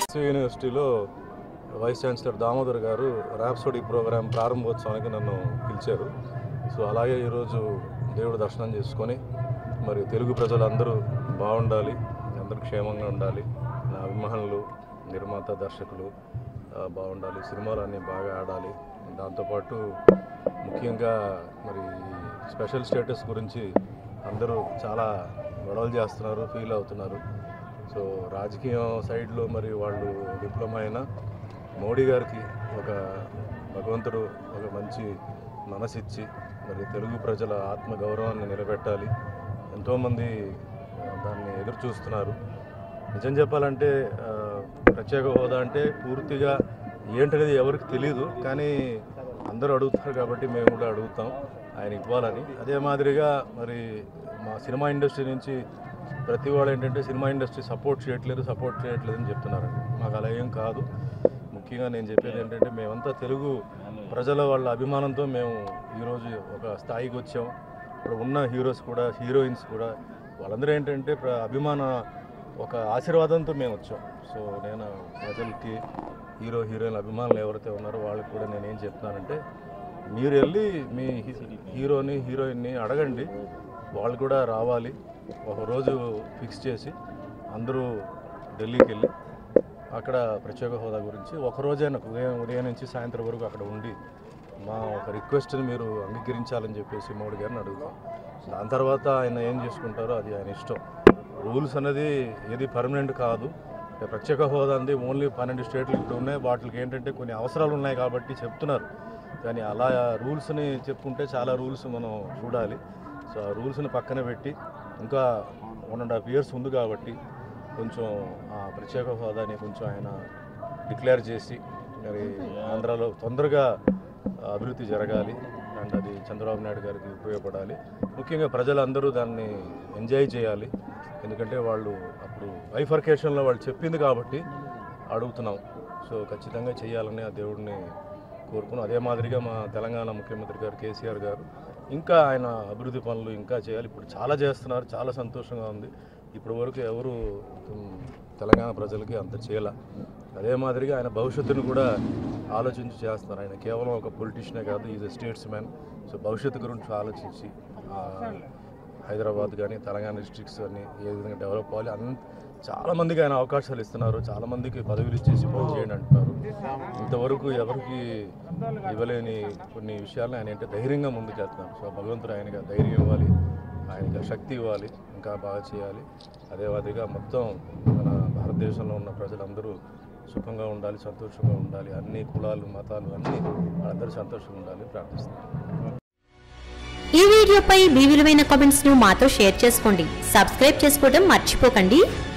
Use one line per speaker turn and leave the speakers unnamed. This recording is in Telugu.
యూనివర్సిటీలో వైస్ ఛాన్సలర్ దామోదర్ గారు ర్యాప్సోడీ ప్రోగ్రాం ప్రారంభోత్సవానికి నన్ను పిలిచారు. సో అలాగే ఈరోజు దేవుడు దర్శనం చేసుకొని మరి తెలుగు ప్రజలందరూ బాగుండాలి, అందరూ క్షేమంగా ఉండాలి, నా అభిమానులు, నిర్మాత, దర్శకులు బాగుండాలి, సినిమాలన్నీ బాగా ఆడాలి. దాంతోపాటు ముఖ్యంగా మరి స్పెషల్ స్టేటస్ గురించి అందరూ చాలా గొడవలు చేస్తున్నారు, ఫీల్ అవుతున్నారు. సో రాజకీయం సైడ్లో మరి వాళ్ళు విఫలమైన మోడీ గారికి ఒక భగవంతుడు ఒక మంచి మనసిచ్చి మరి తెలుగు ప్రజల ఆత్మగౌరవాన్ని నిలబెట్టాలి. ఎంతోమంది దాన్ని ఎదురు చూస్తున్నారు. నిజం చెప్పాలంటే ప్రత్యేక హోదా అంటే పూర్తిగా ఏంటనేది ఎవరికి తెలియదు, కానీ అందరూ అడుగుతారు కాబట్టి మేము కూడా అడుగుతాం ఆయన ఇవ్వాలని. అదే మాదిరిగా మరి మా సినిమా ఇండస్ట్రీ నుంచి ప్రతి వాళ్ళు ఏంటంటే సినిమా ఇండస్ట్రీ సపోర్ట్ చేయట్లేదని చెప్తున్నారండి. మాకు అలా ఏం కాదు. ముఖ్యంగా నేను చెప్పేది ఏంటంటే మేమంతా తెలుగు ప్రజల వాళ్ళ అభిమానంతో మేము ఈరోజు ఒక స్థాయికి వచ్చాం. ఇప్పుడు ఉన్న హీరోస్ కూడా, హీరోయిన్స్ కూడా వాళ్ళందరూ ఏంటంటే అభిమాన ఒక ఆశీర్వాదంతో మేము వచ్చాం. సో నేను ప్రజలకి హీరోయిన్ అభిమానులు ఎవరైతే ఉన్నారో వాళ్ళకి కూడా నేను ఏం చెప్తున్నానంటే మీరు వెళ్ళి మీ హీరోయిన్ని అడగండి, వాళ్ళు కూడా రావాలి. ఒకరోజు ఫిక్స్ చేసి అందరూ ఢిల్లీకి వెళ్ళి అక్కడ ప్రత్యేక హోదా గురించి ఒకరోజైనా ఉదయం నుంచి సాయంత్రం వరకు అక్కడ ఉండి మా ఒక రిక్వెస్ట్ని మీరు అంగీకరించాలని చెప్పేసి మోడీ గారిని అడుగుతాం. దాని తర్వాత ఆయన ఏం చేసుకుంటారో అది ఆయన ఇష్టం. రూల్స్ అనేది ఏది పర్మనెంట్ కాదు. ప్రత్యేక హోదా అంది ఓన్లీ 12 స్టేట్లు ఇప్పుడు ఉన్నాయి. వాటికి ఏంటంటే కొన్ని అవసరాలు ఉన్నాయి కాబట్టి చెప్తున్నారు, కానీ అలా రూల్స్ని చెప్పుకుంటే చాలా రూల్స్ మనం చూడాలి. సో ఆ రూల్స్ని పక్కన పెట్టి ఇంకా 1.5 years ఉంది కాబట్టి కొంచెం ఆ ప్రత్యేక హోదాని కొంచెం ఆయన డిక్లేర్ చేసి మరి ఆంధ్రాలో తొందరగా అభివృద్ధి జరగాలి. అండ్ అది చంద్రబాబు నాయుడు గారికి ఉపయోగపడాలి. ముఖ్యంగా ప్రజలందరూ దాన్ని ఎంజాయ్ చేయాలి. ఎందుకంటే వాళ్ళు అప్పుడు బైఫర్కేషన్లో వాళ్ళు చెప్పింది కాబట్టి అడుగుతున్నాం. సో ఖచ్చితంగా చేయాలని ఆ దేవుడిని కోరుకున్నాం. అదే మాదిరిగా మా తెలంగాణ ముఖ్యమంత్రి గారు కేసీఆర్ గారు ఇంకా ఆయన అభివృద్ధి పనులు ఇంకా చేయాలి. ఇప్పుడు చాలా చేస్తున్నారు, చాలా సంతోషంగా ఉంది. ఇప్పటి వరకు ఎవరు తెలంగాణ ప్రజలకి అంత చేయాల. అదే మాదిరిగా ఆయన భవిష్యత్తును కూడా ఆలోచించి చేస్తున్నారు. ఆయన కేవలం ఒక పొలిటీషియనే కాదు, is a statesman. So భవిష్యత్తు గురించి ఆలోచించి హైదరాబాద్ కానీ తెలంగాణ డిస్ట్రిక్ట్స్ అన్నీ ఏ విధంగా డెవలప్ అవ్వాలి చాలామందికి ఆయన అవకాశాలు ఇస్తున్నారు. చాలామందికి పదవులు ఇచ్చేసి పని చేయండి అంటున్నారు. ఇంతవరకు ఎవరికి ఇవ్వలేని కొన్ని విషయాలను ఆయన అంటే ధైర్యంగా ముందుకెళ్తున్నారు. సో భగవంతుడు ఆయనకి ధైర్యం ఇవ్వాలి, ఆయనకి శక్తి ఇవ్వాలి, ఇంకా బాగా చేయాలి. అదే మాదిరిగా మొత్తం మన భారతదేశంలో ఉన్న ప్రజలందరూ సుఖంగా ఉండాలి, సంతోషంగా ఉండాలి. అన్ని కులాలు, మతాలు అన్నీ వాళ్ళందరూ సంతోషంగా ఉండాలి ప్రార్థిస్తున్నాను.
ఈ వీడియోపై మీ విలువైన కామెంట్స్ ను మాతో షేర్ చేసుకోండి. సబ్స్క్రైబ్ చేసుకోవడం మర్చిపోకండి.